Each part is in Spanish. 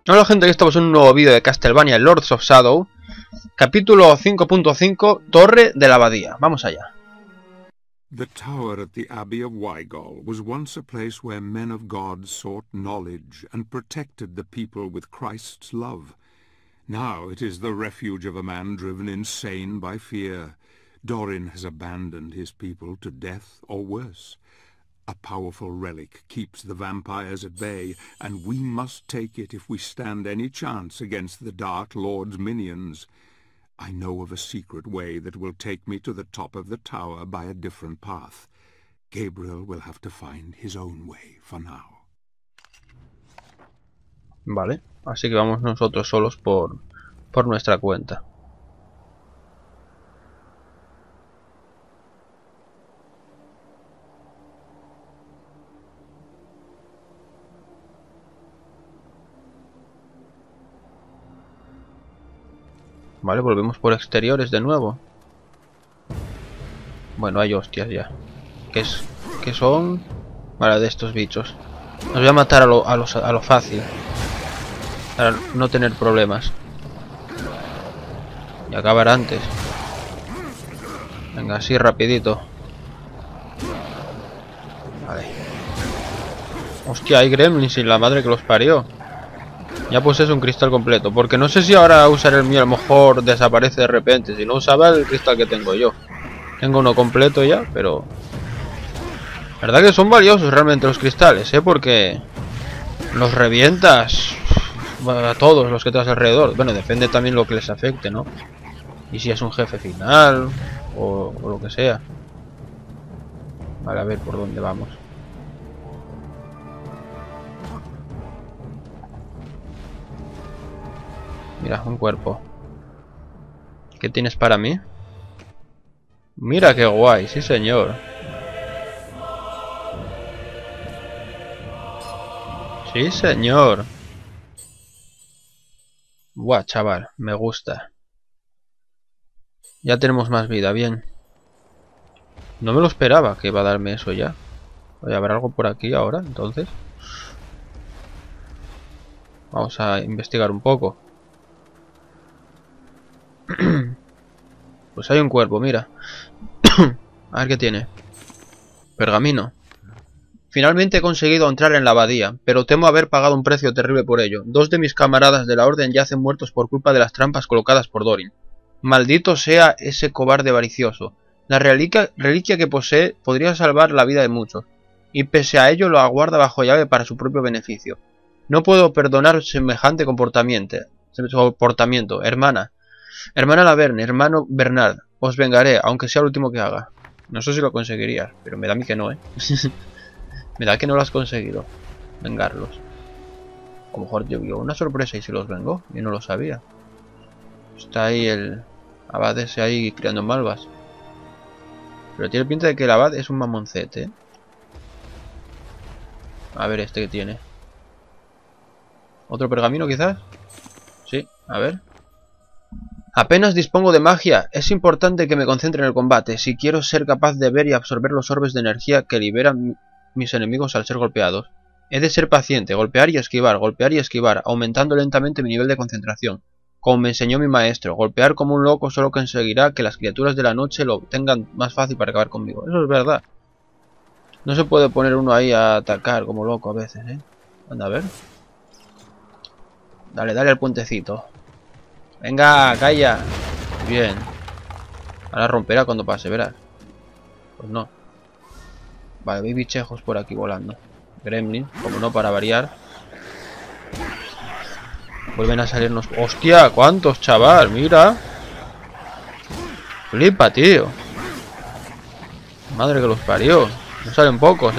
Hola gente, aquí estamos en un nuevo vídeo de Castlevania Lords of Shadow, capítulo 5.5, Torre de la Abadía. Vamos allá. The tower at the Abbey of Wygol was once a place where men of God sought knowledge and protected the people with Christ's love. Now it is the refuge of a man driven insane by fear. Dorin has abandoned his people to death or worse. A powerful relic keeps the vampires at bay, and we must take it if we stand any chance against the Dark Lord's minions. I know of a secret way that will take me to the top of the tower by a different path. Gabriel will have to find his own way for now. Vale, así que vamos nosotros solos por nuestra cuenta. Vale, volvemos por exteriores de nuevo. Bueno, hay hostias ya. ¿Qué son? Vale, de estos bichos. Nos voy a matar a lo fácil, para no tener problemas y acabar antes. Venga, así rapidito. Vale. Hostia, hay gremlins y la madre que los parió. Ya pues es un cristal completo, porque no sé si ahora usar el mío, a lo mejor desaparece de repente. Si no usaba el cristal que tengo yo. Tengo uno completo ya, pero... La verdad que son valiosos realmente los cristales, porque los revientas a todos los que te das alrededor. Bueno, depende también lo que les afecte, ¿no? Y si es un jefe final o lo que sea. Vale, a ver por dónde vamos. Mira, un cuerpo. ¿Qué tienes para mí? Mira qué guay, sí señor. Sí señor. Buah, chaval, me gusta. Ya tenemos más vida, bien. No me lo esperaba que iba a darme eso ya. Voy a ver algo por aquí ahora, entonces. Vamos a investigar un poco. Pues hay un cuerpo, mira. A ver qué tiene. Pergamino. Finalmente he conseguido entrar en la abadía, pero temo haber pagado un precio terrible por ello. 2 de mis camaradas de la orden yacen muertos por culpa de las trampas colocadas por Dorin. Maldito sea ese cobarde avaricioso. La reliquia que posee podría salvar la vida de muchos, y pese a ello lo aguarda bajo llave para su propio beneficio. No puedo perdonar semejante comportamiento. Hermana Laverne, hermano Bernard, os vengaré, aunque sea lo último que haga. No sé si lo conseguirías, pero me da a mí que no, Me da que no lo has conseguido, vengarlos. A lo mejor yo una sorpresa y se los vengo, yo no lo sabía. Está ahí el abad ese ahí creando malvas. Pero tiene pinta de que el abad es un mamoncete, A ver este que tiene. ¿Otro pergamino quizás? Sí, a ver. Apenas dispongo de magia, es importante que me concentre en el combate, si quiero ser capaz de ver y absorber los orbes de energía que liberan mis enemigos al ser golpeados. He de ser paciente, golpear y esquivar, aumentando lentamente mi nivel de concentración. Como me enseñó mi maestro, golpear como un loco solo conseguirá que las criaturas de la noche lo tengan más fácil para acabar conmigo. Eso es verdad. No se puede poner uno ahí a atacar como loco a veces, Anda, a ver. Dale al puentecito. Venga, calla. Bien. Ahora romperá cuando pase, verás. Pues no. Vale, hay bichejos por aquí volando. Gremlin, como no, para variar. Vuelven a salirnos... ¡Hostia! ¿Cuántos, chaval? Mira. Flipa, tío. Madre que los parió. No salen pocos,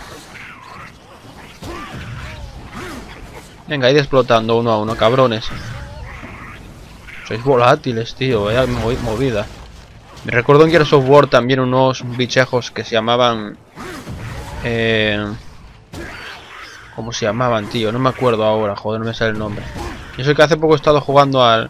Venga, id explotando uno a uno, cabrones. Sois volátiles, tío. Vaya movida. Me recuerdo en Gears of War también unos bichejos que se llamaban... ¿Cómo se llamaban, tío? No me acuerdo ahora, joder, no me sale el nombre. Yo sé que hace poco he estado jugando al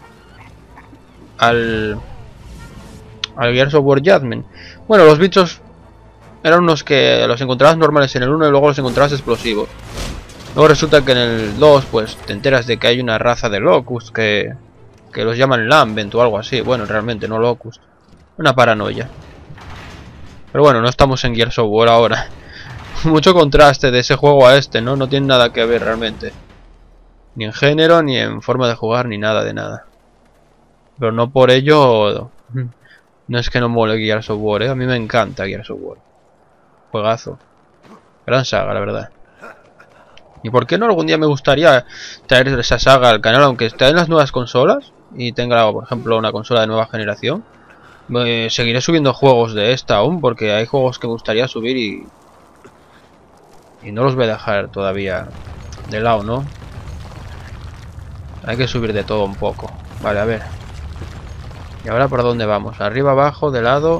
Gears of War Judgment. Bueno, los bichos eran unos que los encontrabas normales en el 1 y luego los encontrabas explosivos. Luego resulta que en el 2 pues te enteras de que hay una raza de Locust que los llaman Lambent o algo así. Bueno, realmente no Locust. Una paranoia. Pero bueno, no estamos en Gears of War ahora. Mucho contraste de ese juego a este, ¿no? No tiene nada que ver realmente. Ni en género, ni en forma de jugar, ni nada de nada. Pero no por ello... No es que no mole Gears of War, ¿eh? A mí me encanta Gears of War. Juegazo. Gran saga, la verdad. ¿Y por qué no algún día me gustaría traer esa saga al canal? Aunque esté en las nuevas consolas y tenga, por ejemplo, una consola de nueva generación. Seguiré subiendo juegos de esta aún, porque hay juegos que me gustaría subir y no los voy a dejar todavía de lado, ¿no? Hay que subir de todo un poco. Vale, a ver. ¿Y ahora por dónde vamos? ¿Arriba, abajo, de lado?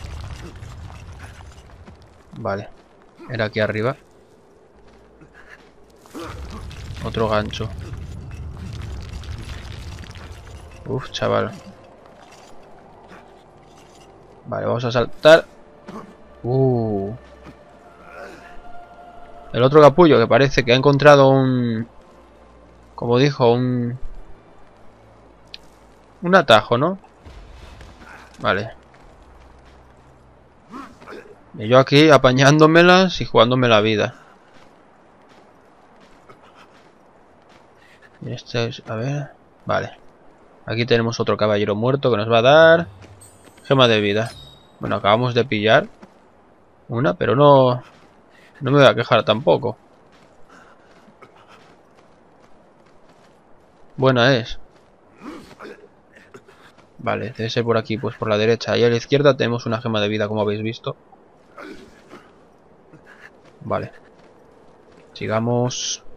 Vale. Era aquí arriba. Otro gancho. Uf, chaval. Vale, vamos a saltar. El otro capullo que parece que ha encontrado un... Como dijo, un atajo, ¿no? Vale. Y yo aquí apañándomelas y jugándome la vida. Y este es... A ver... Vale. Aquí tenemos otro caballero muerto que nos va a dar... Gema de vida. Bueno, acabamos de pillar una, pero no me voy a quejar tampoco. Buena es. Vale, debe ser por aquí, pues por la derecha. Y a la izquierda tenemos una gema de vida, como habéis visto. Vale. Sigamos.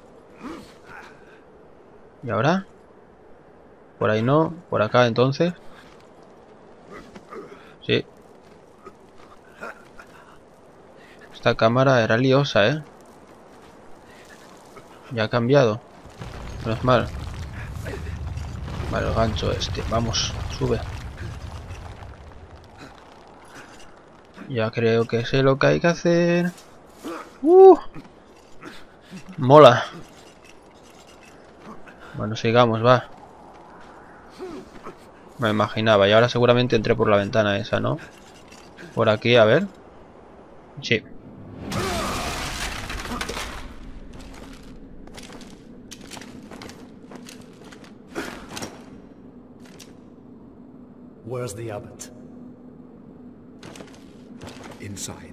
¿Y ahora? Por ahí no. Por acá entonces. Sí. Esta cámara era liosa, ¿eh? Ya ha cambiado. Menos mal. Vale, el gancho este. Vamos, sube. Ya creo que sé lo que hay que hacer. Mola. Bueno, sigamos, va. Me imaginaba. Y ahora seguramente entré por la ventana esa, ¿no? Por aquí, a ver. Sí. Where's the abbot? Inside.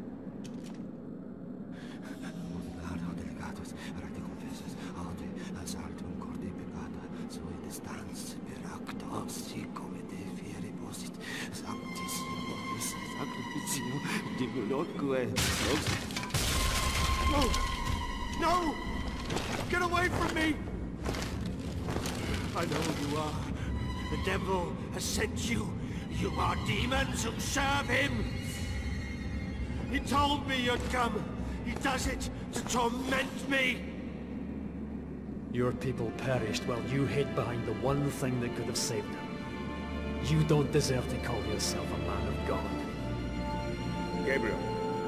No! No! Get away from me! I know who you are. The devil has sent you. You are demons who serve him. He told me you'd come. He does it to torment me. Your people perished while you hid behind the one thing that could have saved them. You don't deserve to call yourself a man of God. Gabriel.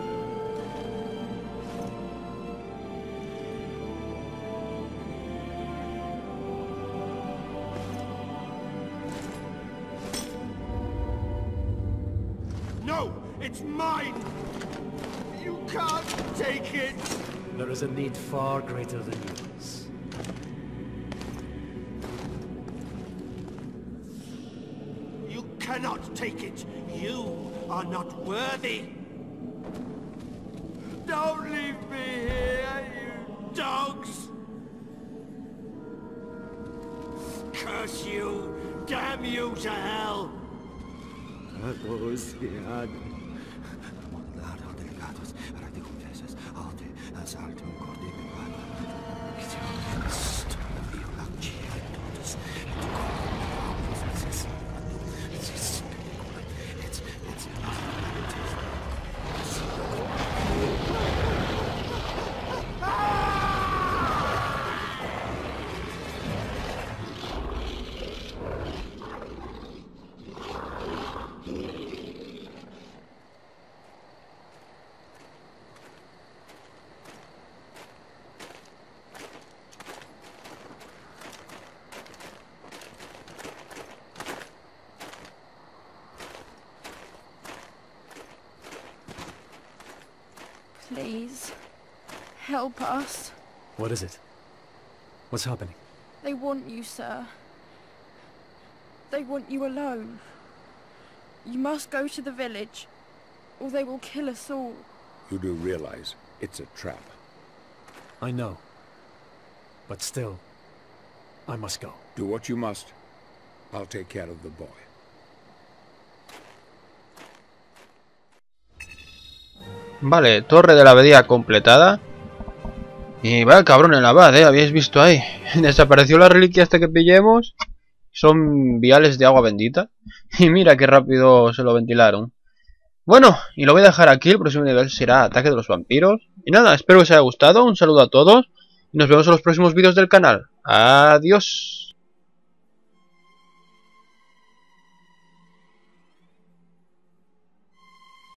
No! It's mine! You can't take it! There is a need far greater than yours. You cannot take it! You are not worthy! Don't leave me here, you dogs! Curse you! Damn you to hell! Please, help us. What is it? What's happening? They want you, sir. They want you alone. You must go to the village, or they will kill us all. You do realize it's a trap. I know. But still, I must go. Do what you must. I'll take care of the boy. Vale, torre de la abadía completada. Y vaya cabrón el abad, habéis visto ahí. Desapareció la reliquia hasta que pillemos. Son viales de agua bendita. Y mira qué rápido se lo ventilaron. Bueno, y lo voy a dejar aquí. El próximo nivel será Ataque de los Vampiros. Y nada, espero que os haya gustado. Un saludo a todos. Y nos vemos en los próximos vídeos del canal. Adiós.